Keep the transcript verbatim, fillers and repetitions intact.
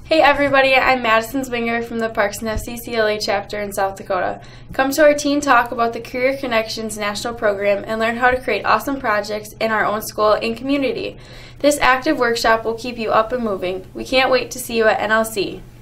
Hey everybody, I'm Madison Zwinger from the Parks and F C C L A chapter in South Dakota. Come to our teen talk about the Career Connections National Program and learn how to create awesome projects in our own school and community. This active workshop will keep you up and moving. We can't wait to see you at N L C.